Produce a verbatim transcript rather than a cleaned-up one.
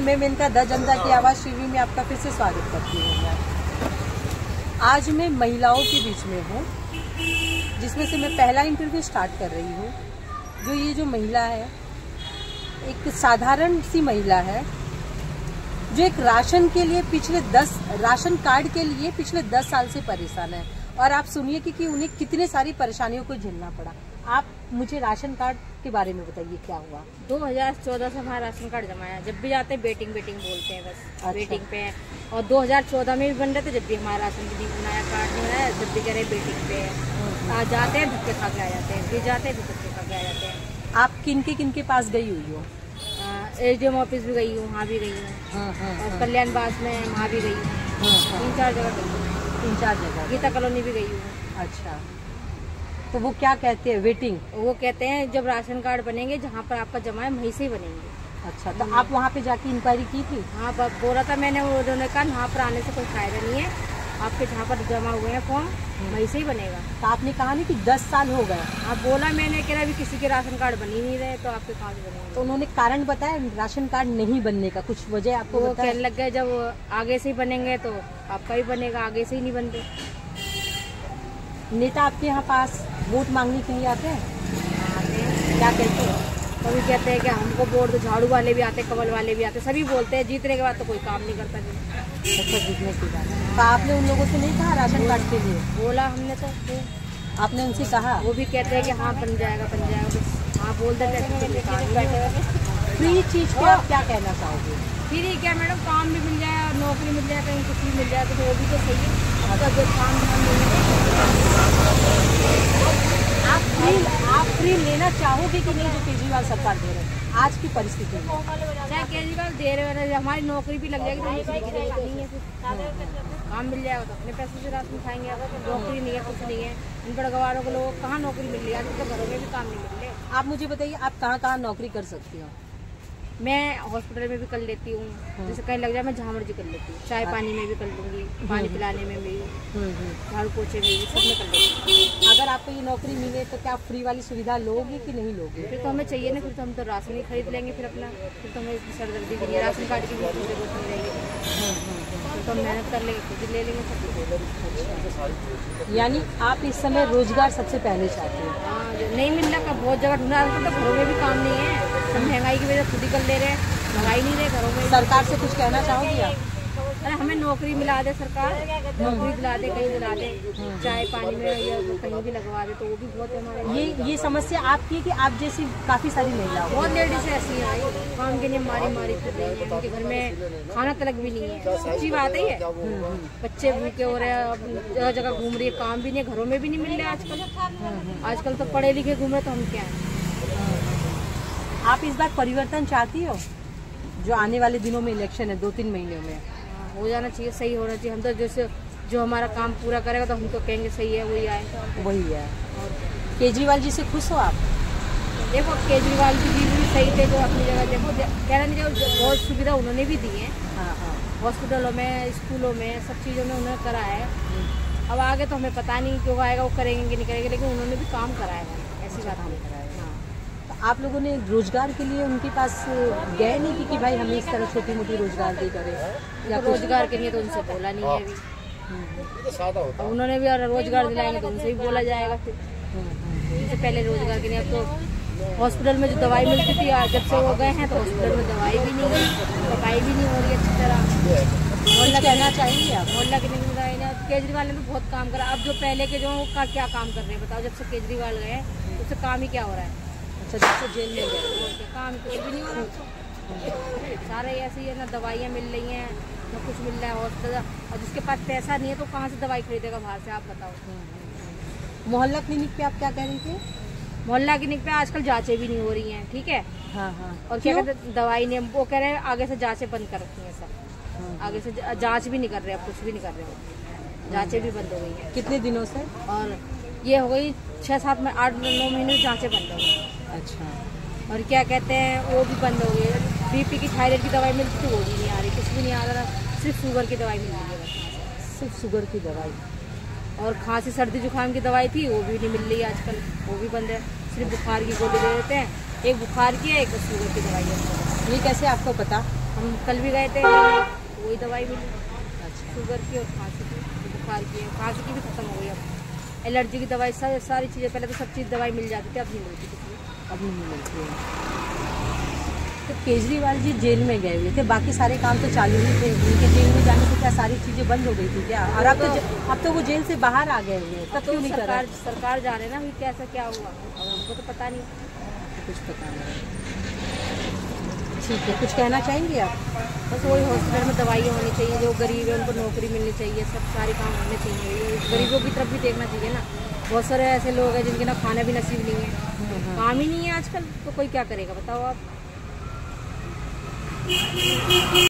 मैं मेनका द जनता की आवाज़ शिविर में आपका फिर से स्वागत करती हूँ। मैं आज मैं महिलाओं के बीच में हूँ, जिसमें से मैं पहला इंटरव्यू स्टार्ट कर रही हूँ। जो ये जो महिला है, एक साधारण सी महिला है जो एक राशन के लिए पिछले दस राशन कार्ड के लिए पिछले दस साल से परेशान है। और आप सुनिए कि, कि उन्हें कितने सारी परेशानियों को झेलना पड़ा। आप मुझे राशन कार्ड के बारे में बताइए, क्या हुआ? दो हज़ार चौदह से हमारा राशन कार्ड जमाया। जब भी जाते हैं बेटिंग बेटिंग बोलते हैं, बस अच्छा। बेटिंग पे है। और दो हज़ार चौदह में भी बन रहे थे, जब भी हमारा राशन नहीं बनाया, कार्ड नहीं बनाया, जब भी कह रहे बेटिंग पे है। आज जाते हैं धक्के खा के आ जाते हैं, फिर जाते हैं फिर धक्के खा के आ जाते हैं। आप किन के किन के पास गई हुई हो? एस डी एम ऑफिस भी गई हूँ, वहाँ भी गई हूँ, और कल्याण बास में वहाँ भी गई हूँ, तीन चार जगह गई हूँ। तीन चार जगह गीता कॉलोनी भी गई हूँ। अच्छा, तो वो क्या कहते हैं? वेटिंग? वो कहते हैं जब राशन कार्ड बनेंगे, जहाँ पर आपका जमा है वहीं से ही बनेंगे। अच्छा, तो आप वहाँ पे जाके इंक्वायरी की थी? हाँ, बोला था मैंने। उन्होंने कहा वहाँ पर आने से कोई फायदा नहीं है, आपके जहाँ पर जमा हुए हैं फॉर्म वहीं से ही बनेगा। तो आपने कहा नहीं कि दस साल हो गए? हाँ बोला मैंने, कह रहा अभी किसी के राशन कार्ड बन ही नहीं रहे, तो आपके कहाँ से बनेंगे? तो उन्होंने कारण बताया राशन कार्ड नहीं बनने का? कुछ वजह आपको वो कहने लग गए जब आगे से ही बनेंगे तो आपका भी बनेगा, आगे से ही नहीं बनते। नेता आपके यहाँ पास वोट मांगने के लिए आते हैं? आते हैं। क्या कहते हैं? कभी कहते हैं कि हमको वोट दो, झाड़ू वाले भी आते हैं, कमल वाले भी आते हैं, सभी बोलते हैं। जीतने के बाद तो कोई काम नहीं करता जी। अच्छा, जीतने के बाद तो आपने उन लोगों से नहीं कहा राशन कार्ड के लिए? बोला हमने तो, आपने उनसे कहा? वो भी कहते हैं कि हाँ बन जाएगा बन जाएगा, बस हाँ बोल देते हैं। फ्री चीज पे आप क्या कहना चाहोगे? फ्री क्या मैडम, काम भी मिल जाए, नौकरी मिल जाए, कहीं कुछ भी मिल जाए तो वो भी तो सही है। अगर जो काम धाम आप फ्री आप फ्री लेना चाहोगे कि नहीं, जो केजरीवाल सरकार दे रहे हैं आज की परिस्थिति में? चाहे केजरीवाल दे रहे हैं, हमारी नौकरी भी लग जाएगी तो फ्री की जरूरत नहीं है। काम मिल जाएगा तो अपने पैसे से राशन खाएंगे। अगर नौकरी नहीं है, कुछ नहीं है, इन बड़गवारों को लोगों को कहाँ नौकरी मिल रही है? आज तो घरों में भी काम नहीं मिल रहे। आप मुझे बताइए, आप कहाँ कहाँ नौकरी कर सकती हो? मैं हॉस्पिटल में भी कर लेती हूँ, जैसे कहीं लग जाए मैं जहाँ मर्जी कर लेती हूँ। चाय पानी में भी कर लूँगी, पानी पिलाने में भी, झाड़ू पोछे में भी, सब में कर लेती हूँ। अगर आपको ये नौकरी मिले तो क्या फ्री वाली सुविधा लोगे कि नहीं लोगे? फिर तो हमें चाहिए ना, फिर तो हम तो राशन ही खरीद लेंगे फिर अपना। फिर तो हमें सरदर्दी भी नहीं है, राशन कार्ड की भी जरूरत नहीं रहेगी। फिर तो हम मेहनत कर लेंगे, खुद ले लेंगे सब। यानी आप इस समय रोजगार सबसे पहले चाहते हैं? हाँ, नहीं मिल रहा का बहुत जगह ढूंढा, तो घरों में भी काम नहीं है। हम महंगाई की वजह से खुद ही कर ले रहे हैं, महंगाई नहीं रहे घरों में। सरकार से कुछ कहना चाहोगी आप? अरे हमें नौकरी मिला दे सरकार, नौकरी दिला दे, कहीं दिला दे, चाय पानी में या कहीं भी लगवा दे तो वो भी बहुत है हमारे। ये ये समस्या आपकी है कि आप जैसी काफी सारी महिलाओं? बहुत लेडीज ऐसी हैं भाई, काम के लिए मारी मारी फिर रही है, उनके घर में खाना तलक भी नहीं है। सच्ची बात है ये। बच्चे भूखे हो रहे हैं, जगह जगह घूम रही है, काम भी नहीं, घरों में भी नहीं मिल रहे आजकल। आजकल तो पढ़े लिखे घूम रहे, तो हम क्या है? आप इस बार परिवर्तन चाहती हो? जो आने वाले दिनों में इलेक्शन है, दो तीन महीनों में हो जाना चाहिए, सही होना चाहिए। हम तो जैसे जो हमारा काम पूरा करेगा तो हम तो कहेंगे सही है, वही आए, वही है। और केजरीवाल जी से खुश हो आप? देखो केजरीवाल जी भी सही थे, जो अपनी जगह देखो कह रहे नहीं, जो बहुत सुविधा उन्होंने भी दी है। हाँ हाँ, हॉस्पिटलों में, स्कूलों में, सब चीज़ों में उन्होंने करा है। अब आगे तो हमें पता नहीं क्यों आएगा, वो करेंगे कि नहीं करेंगे, लेकिन उन्होंने भी काम कराया है, ऐसी बात नहीं कराया। आप लोगों ने रोजगार के लिए उनके पास गए नहीं कि, कि भाई हमें इस तरह छोटी मोटी रोजगार दी करें? या तो रोजगार के लिए तो उनसे बोला नहीं है अभी। तो उन्होंने भी और रोजगार दिलाएंगे तो उनसे भी बोला जाएगा फिर। इससे पहले रोजगार के लिए, अब तो हॉस्पिटल में जो दवाई मिलती थी, जब से वो गए हैं तो हॉस्पिटल में दवाई भी नहीं है, सफाई भी नहीं हो रही अच्छी तरह। मोहल्ला कहना चाहिए आप? मोहल्ला के नहीं मिल रहा है। केजरीवाल ने तो बहुत काम करा, अब जो पहले के जो का क्या काम कर रहे हैं बताओ? जब से केजरीवाल गए उससे काम ही क्या हो रहा है? अच्छा, जब से जेल में गए काम कुछ भी नहीं हो रहा। सारे ऐसे ही है, ना दवाइयाँ मिल रही हैं, ना कुछ मिल रहा है हॉस्पिटल। और जिसके पास पैसा नहीं है तो कहाँ से दवाई खरीदेगा बाहर से, आप बताओ। मोहल्ला क्लिनिक पे आप क्या कह रही थी? मोहल्ला क्लिनिक पे आजकल जांचें भी नहीं हो रही हैं, ठीक है? हाँ हाँ। और क्या कहते हैं, दवाई नहीं, वो कह रहे हैं आगे से जांचें बंद कर रखी हैं सब। आगे से जांच भी नहीं कर रहे, अब कुछ भी नहीं कर रहे, जांचें भी बंद हो गई हैं। कितने दिनों से? और ये हो गई छः सात में आठ नौ महीने जांचें बंद हो गई। अच्छा। और क्या कहते हैं, वो भी बंद हो गई। बीपी की, थायराइड की दवाई मिलती थी, वो भी नहीं आ रही, कुछ भी नहीं आ रहा, सिर्फ शुगर की दवाई मिल रही है बस। सिर्फ शुगर की दवाई? और खांसी सर्दी जुकाम की दवाई थी, वो भी नहीं मिल रही आजकल, वो भी बंद है। सिर्फ बुखार की गोली दे देते हैं, एक बुखार की है, एक शुगर की दवाई है। ये कैसे आपको पता? हम कल भी गए थे, वही दवाई मिली। अच्छा। शुगर की और खांसी की, बुखार की, खांसी की भी खत्म हो गई। अब एलर्जी की दवाई, सारी सारी चीज़ें, पहले तो सब चीज़ दवाई मिल जाती थी, अब नहीं मिलती कुछ भी। अब नहीं मिलती है। तो केजरीवाल जी जेल में गए हुए थे, बाकी सारे काम तो चालू ही थे, उनके जेल में जाने से क्या सारी चीज़ें बंद हो गई थी क्या? और अब तो अब तो वो जेल से बाहर आ गए हुए हैं, तब क्यों नहीं कर रहा? सरकार सरकार जाने ना, अभी कैसा क्या हुआ, अब हमको तो पता नहीं, कुछ पता नहीं। ठीक है, कुछ कहना चाहेंगे आप? बस वही हॉस्पिटल में दवाइयाँ होनी चाहिए, जो गरीब है उनको नौकरी मिलनी चाहिए, सब सारे काम होने चाहिए। गरीबों की तरफ भी देखना चाहिए ना, बहुत सारे ऐसे लोग हैं जिनके ना खाना भी नसीब नहीं है, काम ही नहीं है आजकल, तो कोई क्या करेगा बताओ आप।